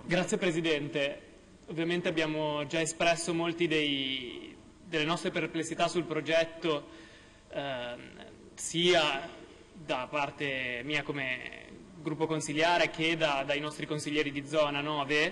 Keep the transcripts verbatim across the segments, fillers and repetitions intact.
Grazie Presidente. Ovviamente abbiamo già espresso molti dei, delle nostre perplessità sul progetto, eh, sia da parte mia come gruppo consigliare che da, dai nostri consiglieri di zona nove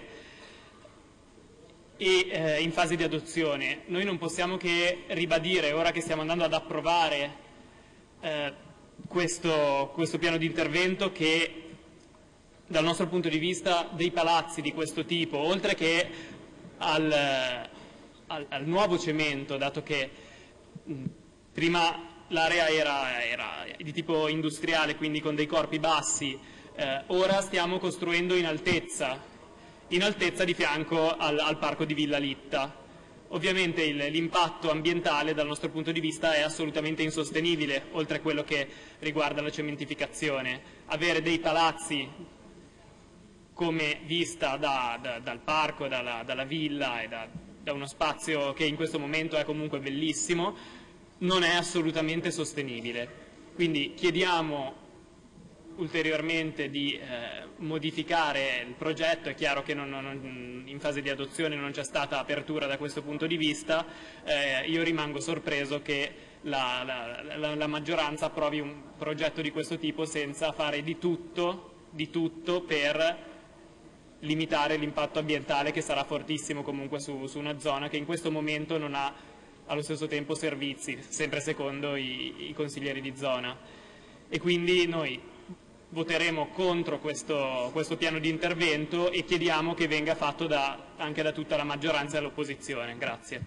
e eh, in fase di adozione. Noi non possiamo che ribadire, ora che stiamo andando ad approvare eh, questo, questo piano di intervento, che dal nostro punto di vista dei palazzi di questo tipo, oltre che al, al, al nuovo cemento, dato che mh, prima l'area era, era di tipo industriale, quindi con dei corpi bassi, eh, ora stiamo costruendo in altezza, in altezza di fianco al, al parco di Villa Litta. Ovviamente l'impatto ambientale dal nostro punto di vista è assolutamente insostenibile, oltre a quello che riguarda la cementificazione. Avere dei palazzi come vista da, da, dal parco, dalla, dalla villa e da, da uno spazio che in questo momento è comunque bellissimo, non è assolutamente sostenibile. Quindi chiediamo ulteriormente di eh, modificare il progetto. È chiaro che non, non, in fase di adozione non c'è stata apertura da questo punto di vista. Eh, io rimango sorpreso che la, la, la, la maggioranza approvi un progetto di questo tipo senza fare di tutto, di tutto per limitare l'impatto ambientale, che sarà fortissimo comunque su, su una zona che in questo momento non ha allo stesso tempo servizi, sempre secondo i, i consiglieri di zona. E quindi noi voteremo contro questo, questo piano di intervento e chiediamo che venga fatto da, anche da tutta la maggioranza e dall'opposizione. Grazie.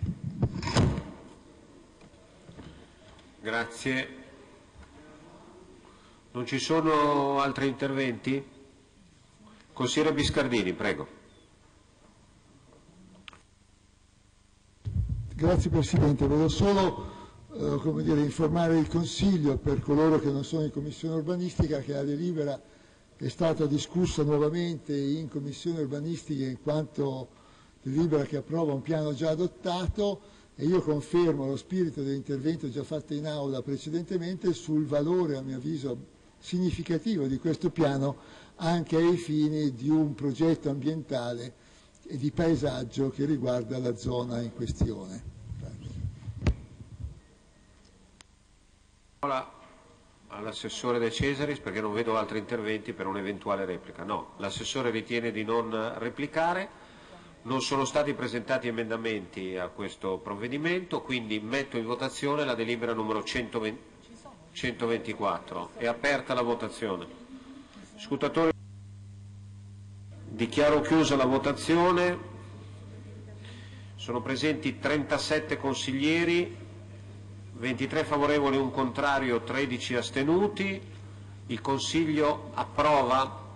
Grazie. Non ci sono altri interventi? Consigliere Biscardini, prego. Grazie Presidente, volevo solo eh, come dire, informare il Consiglio, per coloro che non sono in Commissione Urbanistica, che la delibera è stata discussa nuovamente in Commissione Urbanistica in quanto delibera che approva un piano già adottato, e io confermo lo spirito dell'intervento già fatto in aula precedentemente sul valore, a mio avviso, significativo di questo piano anche ai fini di un progetto ambientale e di paesaggio che riguarda la zona in questione. Parola all'assessore De Cesaris, perché non vedo altri interventi per un'eventuale replica. No, l'assessore ritiene di non replicare. Non sono stati presentati emendamenti a questo provvedimento, quindi metto in votazione la delibera numero centoventiquattro. È aperta la votazione. Scrutatori, dichiaro chiusa la votazione. Sono presenti trentasette consiglieri, ventitré favorevoli, un contrario, tredici astenuti. Il Consiglio approva